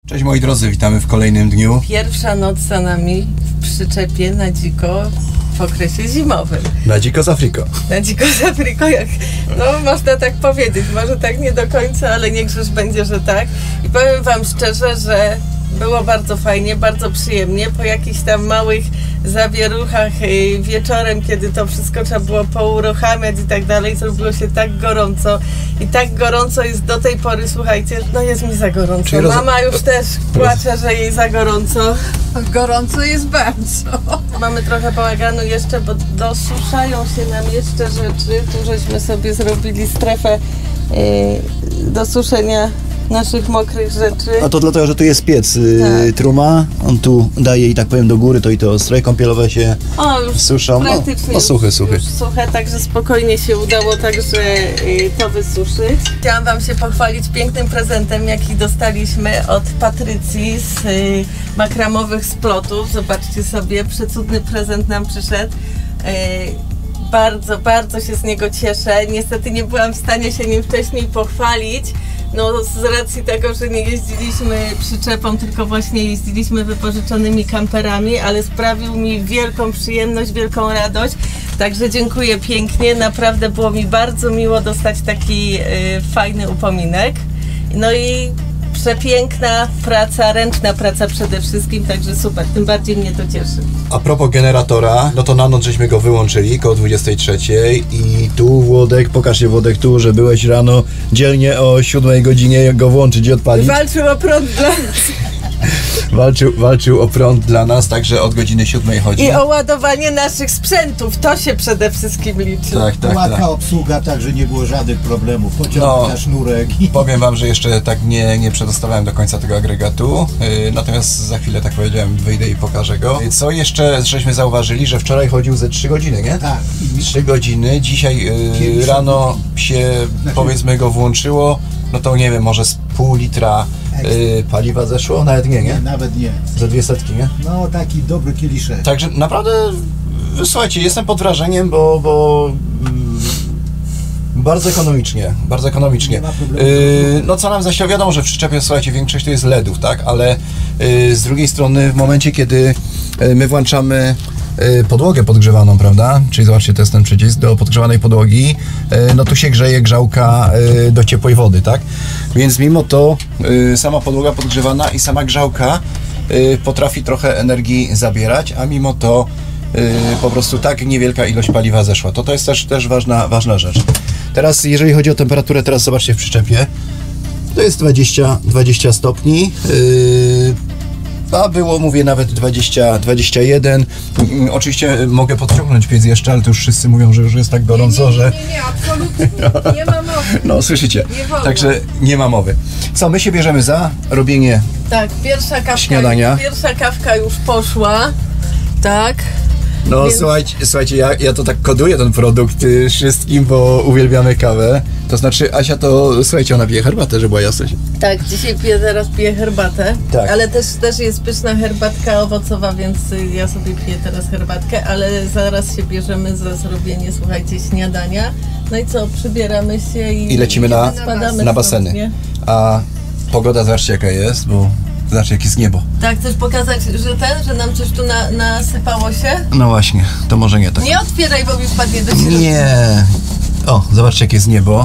Cześć moi drodzy, witamy w kolejnym dniu. Pierwsza noc za nami w przyczepie na dziko w okresie zimowym. Na dziko z Afriko. Na dziko z Afriko, jak, no można tak powiedzieć, może tak nie do końca, ale niech już będzie, że tak. I powiem wam szczerze, że było bardzo fajnie, bardzo przyjemnie. Po jakichś tam małych zawieruchach wieczorem, kiedy to wszystko trzeba było pouruchamiać i tak dalej, zrobiło się tak gorąco. I tak gorąco jest do tej pory, słuchajcie, no jest mi za gorąco. Mama już też płacze, że jej za gorąco. Gorąco jest bardzo. Mamy trochę bałaganu jeszcze, bo dosuszają się nam jeszcze rzeczy. Tu żeśmy sobie zrobili strefę do suszenia naszych mokrych rzeczy. A to dlatego, że tu jest piec truma, on tu daje i tak powiem do góry, to i to stroje kąpielowe się suszą. Praktycznie no suche. Już suche, także spokojnie się udało także to wysuszyć. Chciałam wam się pochwalić pięknym prezentem, jaki dostaliśmy od Patrycji z makramowych splotów. Zobaczcie sobie, przecudny prezent nam przyszedł. Bardzo, bardzo się z niego cieszę. Niestety nie byłam w stanie się nim wcześniej pochwalić. No z racji tego, że nie jeździliśmy przyczepą, tylko właśnie jeździliśmy wypożyczonymi kamperami, ale sprawił mi wielką przyjemność, wielką radość. Także dziękuję pięknie. Naprawdę było mi bardzo miło dostać taki fajny upominek. No i przepiękna praca, ręczna praca przede wszystkim, także super, tym bardziej mnie to cieszy. A propos generatora, no to na noc żeśmy go wyłączyli koło 23 i tu Włodek, pokaż się Włodek tu, że byłeś rano dzielnie o 7 godzinie go włączyć i odpalić. Walczył o prąd dla nas. Walczył o prąd dla nas, także od godziny 7 chodzi. I o ładowanie naszych sprzętów, to się przede wszystkim liczy. Tak. Łatwa obsługa, także nie było żadnych problemów. Pociągnął na sznurek. Powiem wam, że jeszcze tak nie przedostawałem do końca tego agregatu, natomiast za chwilę, tak powiedziałem, wyjdę i pokażę go. Co jeszcze żeśmy zauważyli, że wczoraj chodził ze 3 godziny, nie? Tak. 3 godziny, dzisiaj rano się, powiedzmy, go włączyło, no to nie wiem, może z pół litra paliwa zeszło? Nawet nie? Nawet nie. Za 200, nie? No taki dobry kieliszek. Także naprawdę, słuchajcie, jestem pod wrażeniem, bo bardzo ekonomicznie. Nie ma problemu. No co nam zaś wiadomo, że w przyczepie, słuchajcie, większość to jest LEDów, tak? Ale z drugiej strony w momencie, kiedy my włączamy podłogę podgrzewaną, prawda? Czyli zobaczcie, to jest ten przycisk do podgrzewanej podłogi, no tu się grzeje grzałka do ciepłej wody, tak? Więc mimo to sama podłoga podgrzewana i sama grzałka potrafi trochę energii zabierać, a mimo to po prostu tak niewielka ilość paliwa zeszła. To jest też ważna rzecz. Teraz jeżeli chodzi o temperaturę, teraz zobaczcie w przyczepie, to jest 20 stopni. A było, mówię, nawet 21. Oczywiście mogę podciągnąć piec jeszcze, ale to już wszyscy mówią, że już jest tak gorąco, że... Nie, absolutnie nie ma mowy. No, słyszycie. Nie wolno. Także nie ma mowy. Co, my się bierzemy za robienie śniadania. Pierwsza kawka już poszła, tak. No więc... słuchajcie, ja to tak koduję ten produkt wszystkim, bo uwielbiamy kawę. To znaczy Asia to, słuchajcie, ona pije herbatę, żeby była jasność. Tak, dzisiaj teraz piję herbatę, tak. Ale też jest pyszna herbatka owocowa, więc ja sobie piję teraz herbatkę, ale zaraz się bierzemy za zrobienie, słuchajcie, śniadania. No i co, przybieramy się i lecimy na baseny. Stąd, a pogoda, zobaczcie jaka jest, bo zobaczcie jakie jest niebo. Tak, chcesz pokazać, że nam coś tu nasypało się? No właśnie, to może nie tak. Nie otwieraj, bo mi wpadnie do środka. Nie. O, zobaczcie jakie jest niebo.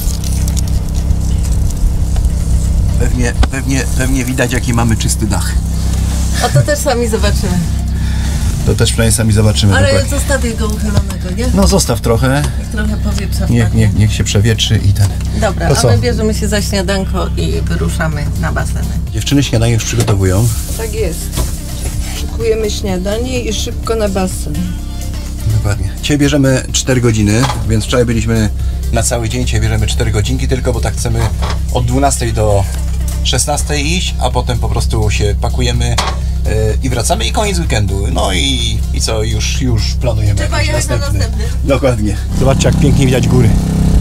Pewnie widać jaki mamy czysty dach. A to też sami zobaczymy. To też przynajmniej sami zobaczymy. Ale dokładnie. Zostawię go uchylonego, nie? No zostaw trochę. Trochę powietrza. Niech się przewietrzy i ten. Dobra, a my bierzemy się za śniadanko i wyruszamy na baseny. Dziewczyny śniadanie już przygotowują. Tak jest. Szykujemy śniadanie i szybko na basen. Dokładnie. Dzisiaj bierzemy 4 godziny, więc wczoraj byliśmy na cały dzień, dzisiaj bierzemy 4 godzinki tylko, bo tak chcemy od 12 do 16 iść, a potem po prostu się pakujemy i wracamy i koniec weekendu. No i co, już planujemy. Trzeba jechać na następny. Dokładnie. Zobaczcie jak pięknie widać góry.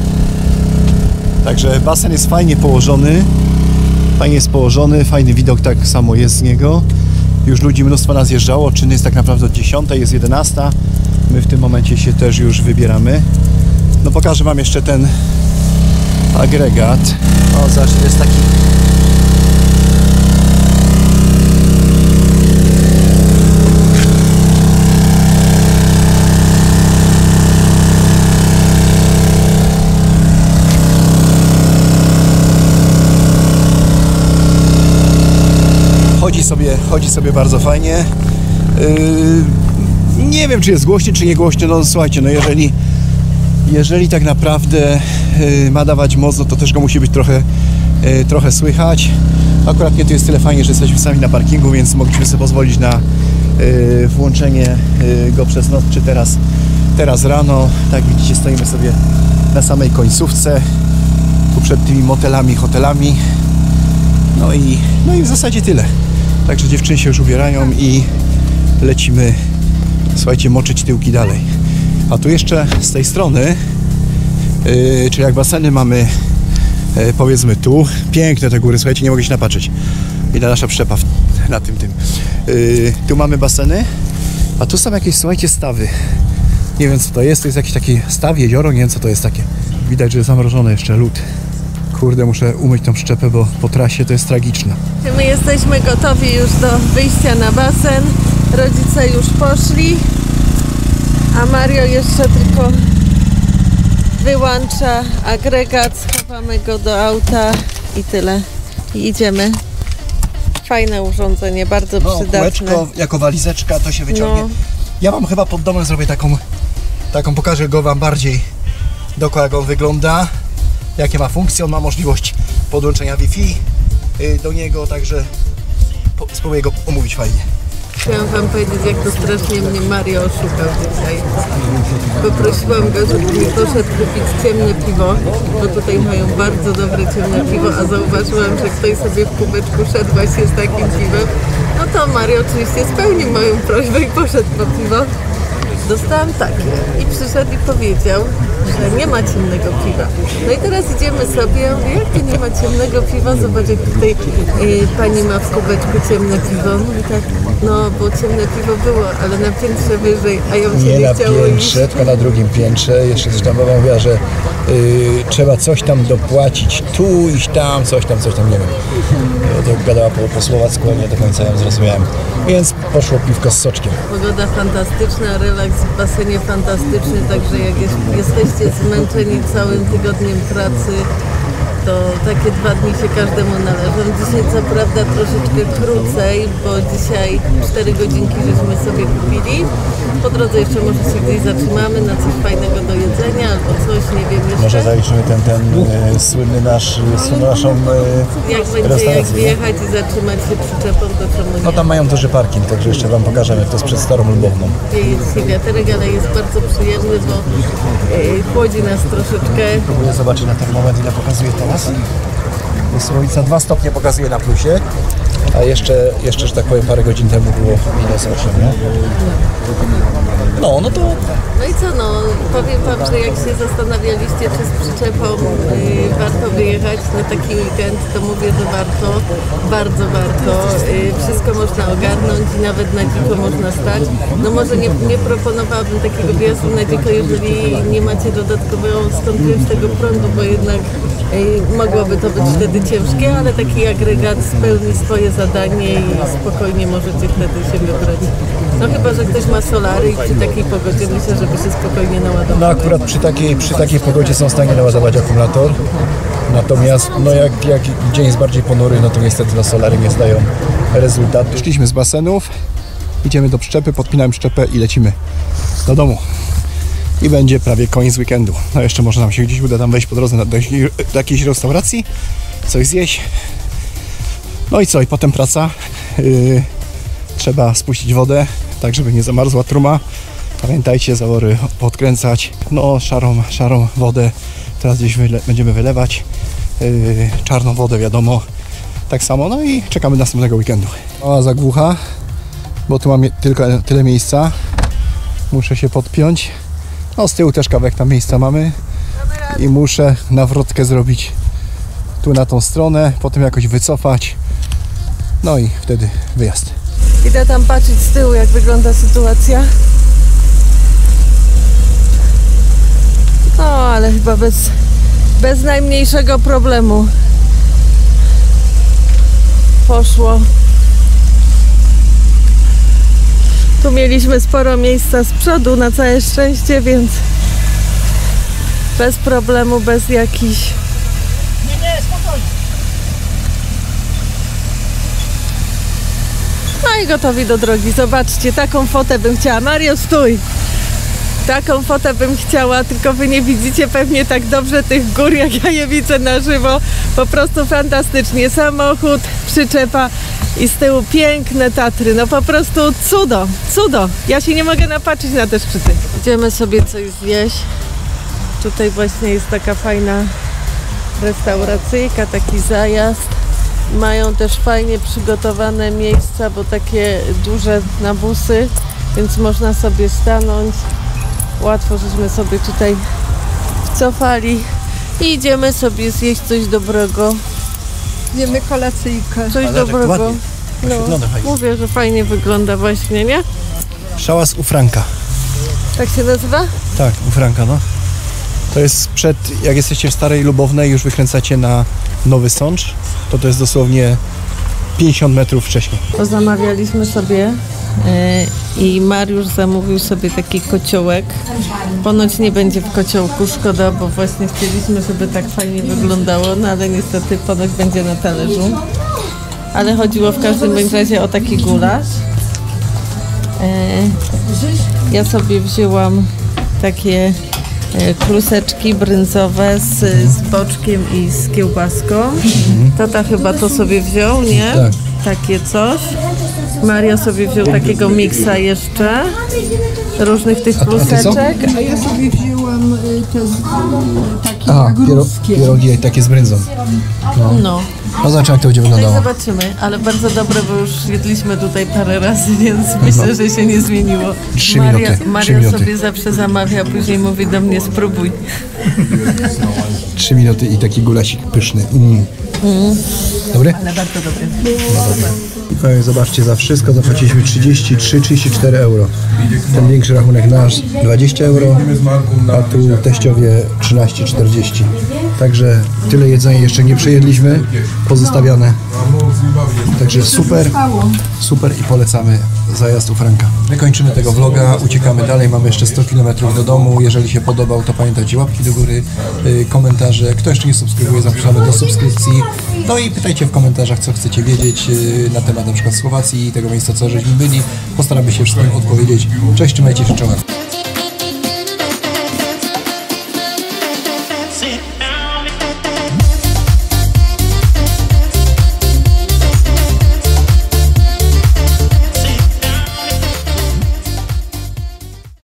Także basen jest fajnie położony. Fajny widok tak samo jest z niego. Już ludzi mnóstwo nas zjeżdżało. Czynny jest tak naprawdę od 10, jest 11. My w tym momencie się też już wybieramy. No pokażę wam jeszcze ten agregat. O, zobaczcie, to jest taki chodzi sobie bardzo fajnie. Nie wiem, czy jest głośno, czy nie głośno. No słuchajcie, no jeżeli tak naprawdę ma dawać moc, no to też go musi być trochę słychać. Akurat mnie tu jest tyle fajnie, że jesteśmy sami na parkingu, więc mogliśmy sobie pozwolić na włączenie go przez noc, czy teraz rano. Tak widzicie, stoimy sobie na samej końcówce, tu przed tymi motelami, hotelami. No i w zasadzie tyle. Także dziewczyny się już ubierają i lecimy, słuchajcie, moczyć tyłki dalej. A tu jeszcze z tej strony, czyli jak baseny mamy, powiedzmy tu, piękne te góry, słuchajcie, nie mogę się napatrzeć. I ta nasza przyczepa na tym. Tu mamy baseny, a tu są jakieś, słuchajcie, stawy. Nie wiem, co to jest jakiś taki staw, jezioro, nie wiem, co to jest takie. Widać, że jest zamrożony jeszcze lód. Kurde, muszę umyć tą przyczepę, bo po trasie to jest tragiczne. My jesteśmy gotowi już do wyjścia na basen. Rodzice już poszli, a Mario jeszcze tylko wyłącza agregat, schowamy go do auta i tyle. I idziemy. Fajne urządzenie, bardzo przydatne. Kółeczko jako walizeczka, to się wyciągnie. No. Ja wam chyba pod domem zrobię taką, pokażę go wam bardziej dookoła, jak on wygląda, jakie ma funkcje. On ma możliwość podłączenia Wi-Fi do niego, także spróbuję go omówić fajnie. Chciałam wam powiedzieć, jak to strasznie mnie Mario oszukał dzisiaj. Poprosiłam go, żeby mi poszedł kupić ciemne piwo, bo tutaj mają bardzo dobre ciemne piwo, a zauważyłam, że ktoś sobie w kubeczku szedł właśnie z takim piwem. No to Mario oczywiście spełnił moją prośbę i poszedł po piwo. Dostałam takie i przyszedł i powiedział, że nie ma ciemnego piwa. No i teraz idziemy sobie, ja mówię, jak to nie ma ciemnego piwa? Zobacz, jak tutaj pani ma w kubeczku ciemne piwo. Mówi tak, no bo ciemne piwo było, ale na piętrze wyżej, a ją się nie chciało iść. Nie na piętrze, tylko na drugim piętrze. Jeszcze coś tam baba mówiła, że trzeba coś tam dopłacić, tu iść tam, coś tam, nie wiem. To gadała po słowacku, nie do końca ją zrozumiałem. Więc poszło piwko z soczkiem. Pogoda fantastyczna, relaks w basenie fantastyczny, także jak jesteście zmęczeni całym tygodniem pracy, to takie 2 dni się każdemu należą. Dzisiaj co prawda troszeczkę krócej, bo dzisiaj 4 godzinki żeśmy sobie kupili. Po drodze jeszcze może się gdzieś zatrzymamy na coś fajnego do jedzenia albo coś, nie wiem jeszcze. Może zaliczymy ten słynny naszą jak wjechać i zatrzymać się przyczepą, to czemu nie? No tam mają duży parking, także jeszcze wam pokażemy, to jest przed Starą Lubowną. Wieje dzisiaj wiaterek, ale jest bardzo przyjemny, bo chłodzi nas troszeczkę. Próbuję zobaczyć na ten moment, ile pokazuje teraz. Słońca 2 stopnie pokazuje na plusie, a jeszcze, że tak powiem, parę godzin temu było -8, nie? No to... No i co, powiem wam, że jak się zastanawialiście, czy z przyczepą warto wyjechać na taki weekend, to mówię, że warto, bardzo warto. Wszystko można ogarnąć i nawet na dziko można stać. No może nie proponowałabym takiego wjazdu na dziko, jeżeli nie macie dodatkowego skąd tego prądu, bo jednak mogłoby to być wtedy ciężkie, ale taki agregat spełni swoje zadanie i spokojnie możecie wtedy się wybrać. No chyba, że ktoś ma solary i przy takiej pogodzie myślę, żeby się spokojnie naładował. No akurat przy takiej pogodzie są w stanie naładować akumulator. Natomiast jak dzień jest bardziej ponury, no to niestety solary nie zdają rezultatu. Szliśmy z basenów, idziemy do przyczepy, podpinamy przyczepę i lecimy do domu. I będzie prawie koniec weekendu. No jeszcze może nam się gdzieś uda tam wejść po drodze do jakiejś restauracji, coś zjeść. No i co? I potem praca. Trzeba spuścić wodę, tak żeby nie zamarzła truma. Pamiętajcie, zawory podkręcać. No szarą wodę teraz gdzieś będziemy wylewać. Czarną wodę, wiadomo. Tak samo. No i czekamy następnego weekendu. Mała zagłucha, bo tu mam tylko tyle miejsca. Muszę się podpiąć. No z tyłu też kawałek tam miejsca mamy. I muszę nawrotkę zrobić tu na tą stronę, potem jakoś wycofać. No i wtedy wyjazd. Idę tam patrzeć z tyłu, jak wygląda sytuacja. No, ale chyba bez najmniejszego problemu poszło. Tu mieliśmy sporo miejsca z przodu, na całe szczęście, więc bez problemu, bez jakichś... Nie, spokojnie. No i gotowi do drogi. Zobaczcie, taką fotę bym chciała. Mario, stój! Taką fotę bym chciała, tylko wy nie widzicie pewnie tak dobrze tych gór, jak ja je widzę na żywo. Po prostu fantastycznie. Samochód, przyczepa i z tyłu piękne Tatry. No po prostu cudo, cudo. Ja się nie mogę napatrzeć na te szczyty. Idziemy sobie coś zjeść. Tutaj właśnie jest taka fajna restauracyjka, taki zajazd. Mają też fajnie przygotowane miejsca, bo takie duże nawózy, więc można sobie stanąć. Łatwo, żeśmy sobie tutaj wcofali i idziemy sobie zjeść coś dobrego. Jemy kolacyjkę. Coś dobrego. No, mówię, że fajnie wygląda właśnie, nie? Szałas u Franka. Tak się nazywa? Tak, u Franka, no. To jest przed, jak jesteście w Starej Lubownej, już wykręcacie na Nowy Sącz, to jest dosłownie 50 metrów wcześniej. Zamawialiśmy sobie i Mariusz zamówił sobie taki kociołek. Ponoć nie będzie w kociołku, szkoda, bo właśnie chcieliśmy, żeby tak fajnie wyglądało, no ale niestety ponoć będzie na talerzu. Ale chodziło w każdym bądź razie o taki gulasz. Ja sobie wzięłam takie kluseczki brędzowe z boczkiem i z kiełbaską. Tata chyba to sobie wziął, nie? Tak. Takie coś. Mario sobie wziął takiego miksa jeszcze. Różnych tych kluseczek. A ja sobie wzięłam te takie grubskie. Pierogi takie z brędzą. No. No zobaczymy, jak to będzie Tak wyglądało. zobaczymy, ale bardzo dobre, bo już jedliśmy tutaj parę razy, więc myślę, że się nie zmieniło. 3 minuty. Maria sobie zawsze zamawia, później mówi do mnie spróbuj. 3 minuty i taki gulasik pyszny. Dobry? Ale bardzo dobry. No, zobaczcie, za wszystko zapłaciliśmy 33-34 euro. Ten większy rachunek nasz 20 euro, a tu teściowie 13,40. Także tyle jedzenia jeszcze nie przejedliśmy, pozostawione. Także super i polecamy zajazd u Franka. My kończymy tego vloga, uciekamy dalej, mamy jeszcze 100 km do domu. Jeżeli się podobał, to pamiętajcie, łapki do góry, komentarze. Kto jeszcze nie subskrybuje, zapraszamy do subskrypcji. No i pytajcie w komentarzach, co chcecie wiedzieć na temat na przykład Słowacji i tego miejsca, co żeśmy byli. Postaramy się wszystkim odpowiedzieć. Cześć, trzymajcie się, czołem.